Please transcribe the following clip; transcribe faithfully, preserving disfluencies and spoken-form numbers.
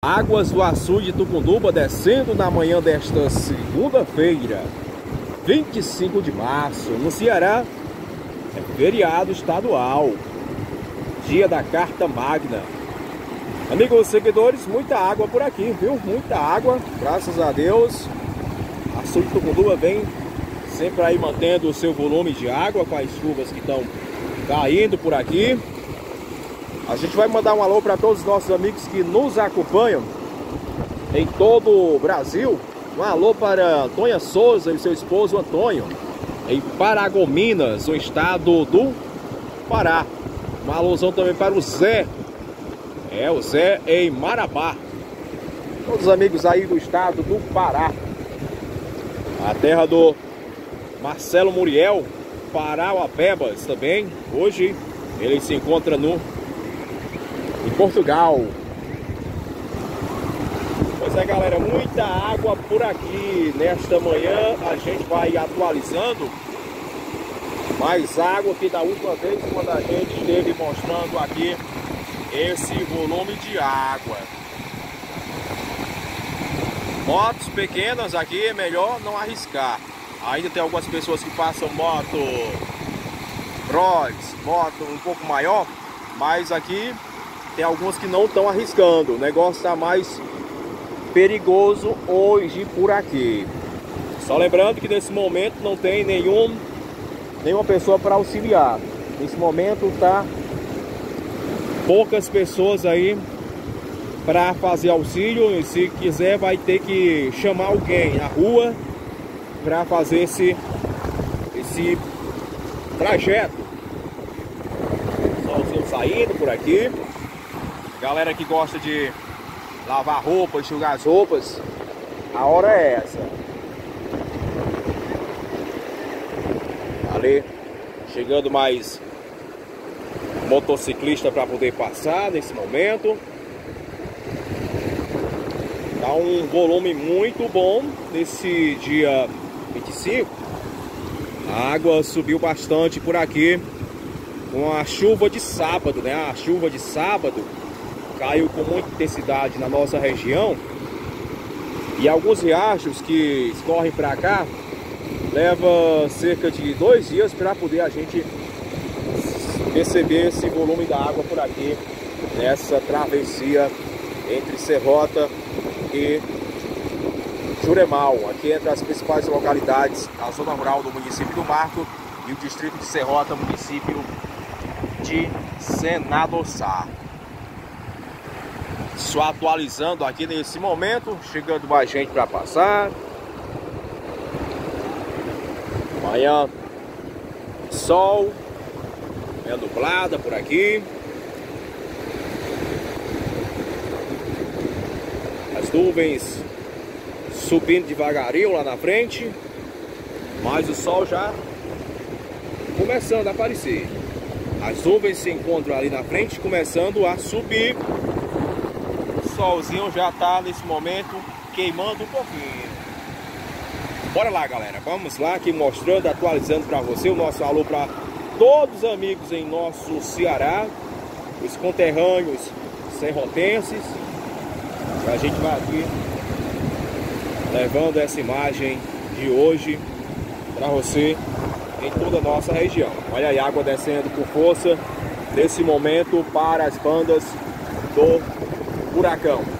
Águas do Açude de Tucunduba descendo na manhã desta segunda-feira, vinte e cinco de março. No Ceará é feriado estadual, dia da Carta Magna. Amigos seguidores, muita água por aqui, viu? Muita água, graças a Deus. Açude de Tucunduba vem sempre aí mantendo o seu volume de água com as chuvas que estão caindo por aqui. A gente vai mandar um alô para todos os nossos amigos que nos acompanham em todo o Brasil. Um alô para Antônia Souza e seu esposo Antônio, em Paragominas, no estado do Pará. Um alôzão também para o Zé, é o Zé em Marabá. Todos os amigos aí do estado do Pará. A terra do Marcelo Muriel, Parauapebas também. Hoje ele se encontra no em Portugal. Pois é, galera, muita água por aqui. Nesta manhã a gente vai atualizando mais água que da última vez quando a gente esteve mostrando aqui esse volume de água. Motos pequenas aqui é melhor não arriscar. Ainda tem algumas pessoas que passam moto Bros, moto um pouco maior, mas aqui tem alguns que não estão arriscando. O negócio está mais perigoso hoje por aqui. Só lembrando que nesse momento não tem nenhum, nenhuma pessoa para auxiliar. Nesse momento tá poucas pessoas aí para fazer auxílio. E se quiser vai ter que chamar alguém na rua para fazer esse, esse trajeto. Solzinho saindo por aqui. Galera que gosta de lavar roupa, enxugar as roupas, a hora é essa. Ali, chegando mais motociclista para poder passar nesse momento. Tá um volume muito bom nesse dia vinte e cinco. A água subiu bastante por aqui com a chuva de sábado, né? A chuva de sábado caiu com muita intensidade na nossa região. E alguns riachos que escorrem para cá leva cerca de dois dias para poder a gente perceber esse volume da água por aqui nessa travessia entre Serrota e Juremal, aqui entre as principais localidades, a zona rural do município do Marco e o distrito de Serrota, município de Senador Sá. Só atualizando aqui nesse momento, chegando mais gente para passar. Manhã, sol, é nublada por aqui. As nuvens subindo devagarinho lá na frente, mas o sol já começando a aparecer. As nuvens se encontram ali na frente, começando a subir. O solzinho já está nesse momento queimando um pouquinho. Bora lá, galera, vamos lá aqui mostrando, atualizando para você o nosso alô para todos os amigos em nosso Ceará, os conterrâneos serrotenses. A gente vai aqui levando essa imagem de hoje para você em toda a nossa região. Olha aí a água descendo com força nesse momento para as bandas do furacão.